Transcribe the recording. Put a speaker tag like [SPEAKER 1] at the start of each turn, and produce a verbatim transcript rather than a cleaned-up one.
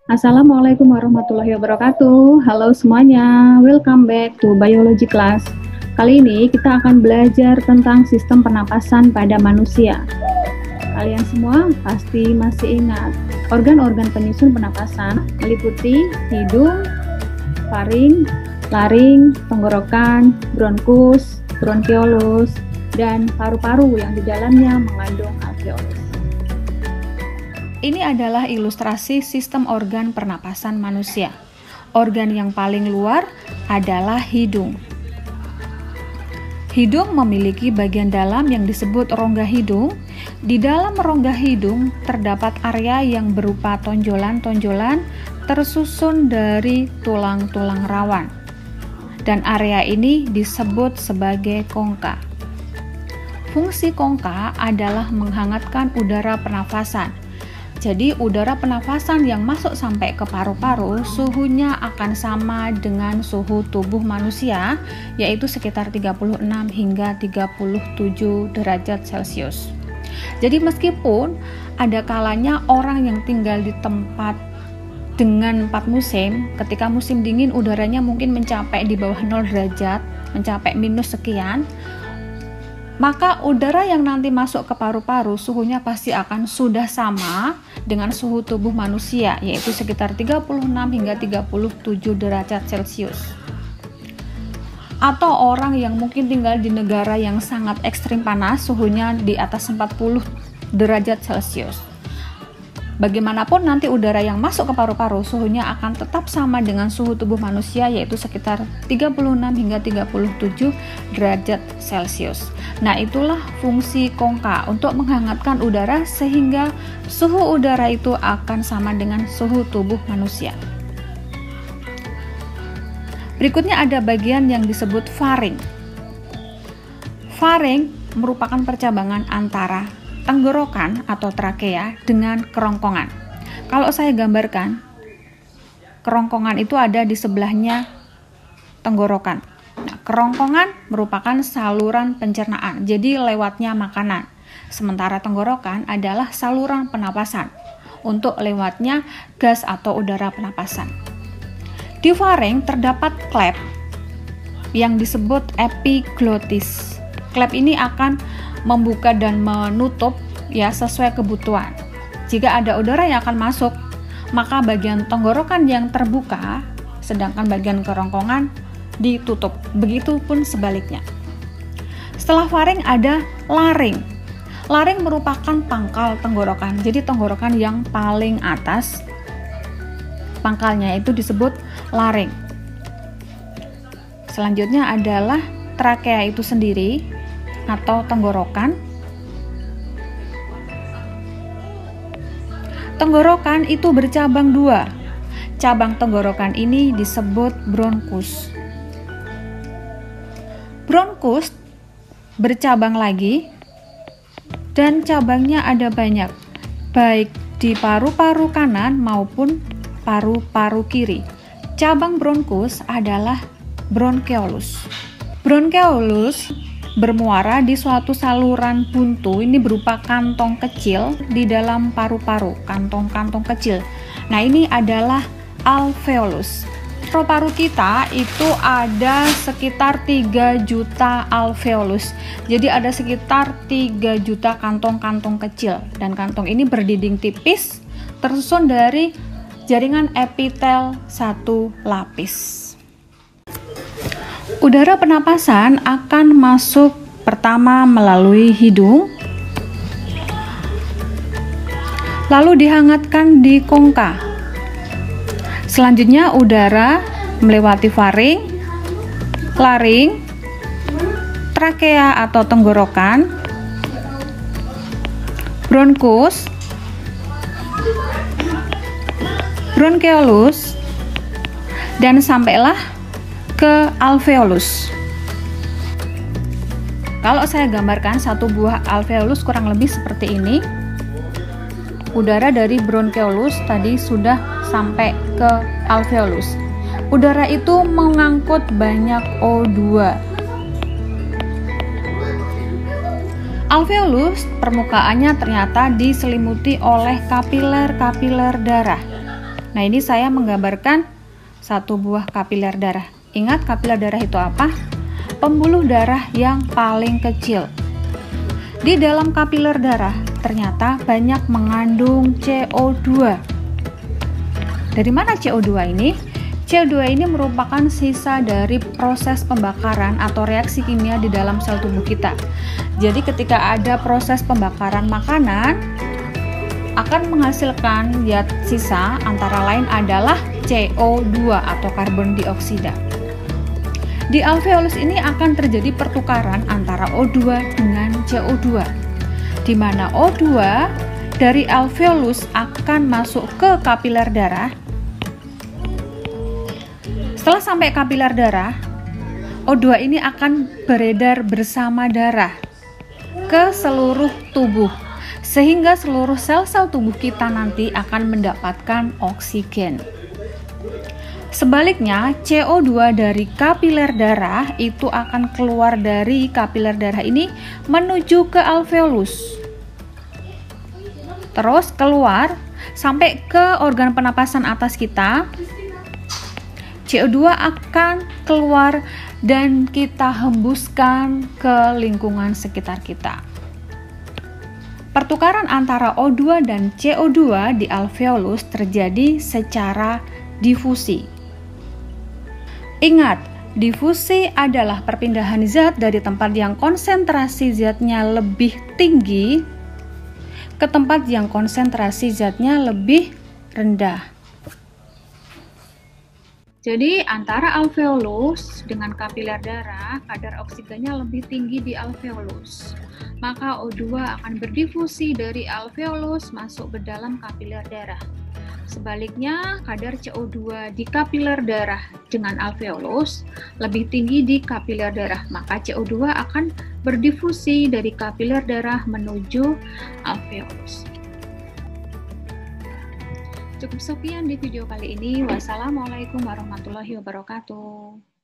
[SPEAKER 1] Assalamualaikum warahmatullahi wabarakatuh. Halo semuanya, welcome back to Biology Class. Kali ini kita akan belajar tentang sistem pernapasan pada manusia. Kalian semua pasti masih ingat, organ-organ penyusun pernapasan meliputi hidung, faring, laring, tenggorokan, bronkus, bronkeolus, dan paru-paru yang di dalamnya mengandung alveolus. Ini adalah ilustrasi sistem organ pernapasan manusia. Organ yang paling luar adalah hidung. Hidung memiliki bagian dalam yang disebut rongga hidung. Di dalam rongga hidung terdapat area yang berupa tonjolan-tonjolan tersusun dari tulang-tulang rawan. Dan area ini disebut sebagai kongka. Fungsi kongka adalah menghangatkan udara pernafasan. Jadi udara pernafasan yang masuk sampai ke paru-paru suhunya akan sama dengan suhu tubuh manusia, yaitu sekitar tiga puluh enam hingga tiga puluh tujuh derajat Celcius. Jadi meskipun ada kalanya orang yang tinggal di tempat dengan empat musim, ketika musim dingin udaranya mungkin mencapai di bawah nol derajat, mencapai minus sekian, maka udara yang nanti masuk ke paru-paru suhunya pasti akan sudah sama dengan suhu tubuh manusia, yaitu sekitar tiga puluh enam hingga tiga puluh tujuh derajat Celcius. Atau orang yang mungkin tinggal di negara yang sangat ekstrim panas, suhunya di atas empat puluh derajat Celcius. Bagaimanapun nanti udara yang masuk ke paru-paru suhunya akan tetap sama dengan suhu tubuh manusia, yaitu sekitar tiga puluh enam hingga tiga puluh tujuh derajat Celcius. Nah, itulah fungsi kongka untuk menghangatkan udara sehingga suhu udara itu akan sama dengan suhu tubuh manusia. Berikutnya ada bagian yang disebut faring. Faring merupakan percabangan antara tenggorokan atau trakea dengan kerongkongan. Kalau saya gambarkan, kerongkongan itu ada di sebelahnya tenggorokan. Nah, kerongkongan merupakan saluran pencernaan, jadi lewatnya makanan. Sementara tenggorokan adalah saluran penapasan, untuk lewatnya gas atau udara penapasan. Di faring terdapat klep yang disebut epiglottis. Klep ini akan membuka dan menutup ya sesuai kebutuhan. Jika ada udara yang akan masuk, maka bagian tenggorokan yang terbuka, sedangkan bagian kerongkongan ditutup. Begitupun sebaliknya. Setelah faring ada laring. Laring merupakan pangkal tenggorokan. Jadi tenggorokan yang paling atas, pangkalnya itu disebut laring. Selanjutnya adalah trakea itu sendiri atau tenggorokan. Tenggorokan itu bercabang dua. Cabang tenggorokan ini disebut bronkus. Bronkus bercabang lagi dan cabangnya ada banyak, baik di paru-paru kanan maupun paru-paru kiri. Cabang bronkus adalah bronkeolus. Bronkeolus bermuara di suatu saluran buntu, ini berupa kantong kecil di dalam paru-paru, kantong-kantong kecil. Nah, ini adalah alveolus. Paru-paru kita itu ada sekitar tiga juta alveolus. Jadi ada sekitar tiga juta kantong-kantong kecil, dan kantong ini berdinding tipis tersusun dari jaringan epitel satu lapis. Udara pernapasan akan masuk pertama melalui hidung, lalu dihangatkan di kongka. Selanjutnya udara melewati faring, laring, trakea atau tenggorokan, bronkus, bronkeolus, dan sampailah ke alveolus. Kalau saya gambarkan satu buah alveolus kurang lebih seperti ini. Udara dari bronkeolus tadi sudah sampai ke alveolus. Udara itu mengangkut banyak O dua. Alveolus permukaannya ternyata diselimuti oleh kapiler-kapiler darah. Nah, ini saya menggambarkan satu buah kapiler darah. Ingat, kapiler darah itu apa? Pembuluh darah yang paling kecil. Di dalam kapiler darah ternyata banyak mengandung C O dua. Dari mana C O dua ini? C O dua ini merupakan sisa dari proses pembakaran atau reaksi kimia di dalam sel tubuh kita. Jadi ketika ada proses pembakaran makanan, akan menghasilkan zat sisa, antara lain adalah C O dua atau karbon dioksida. Di alveolus ini akan terjadi pertukaran antara O dua dengan C O dua, di mana O dua dari alveolus akan masuk ke kapiler darah. Setelah sampai kapiler darah, O dua ini akan beredar bersama darah ke seluruh tubuh, sehingga seluruh sel-sel tubuh kita nanti akan mendapatkan oksigen. Sebaliknya, C O dua dari kapiler darah itu akan keluar dari kapiler darah ini menuju ke alveolus. Terus keluar sampai ke organ pernapasan atas kita. C O dua akan keluar dan kita hembuskan ke lingkungan sekitar kita. Pertukaran antara O dua dan C O dua di alveolus terjadi secara difusi. Ingat, difusi adalah perpindahan zat dari tempat yang konsentrasi zatnya lebih tinggi ke tempat yang konsentrasi zatnya lebih rendah. Jadi antara alveolus dengan kapiler darah, kadar oksigennya lebih tinggi di alveolus. Maka O dua akan berdifusi dari alveolus masuk ke dalam kapiler darah. Sebaliknya, kadar C O dua di kapiler darah dengan alveolus lebih tinggi di kapiler darah. Maka C O dua akan berdifusi dari kapiler darah menuju alveolus. Cukup sekian di video kali ini. Wassalamualaikum warahmatullahi wabarakatuh.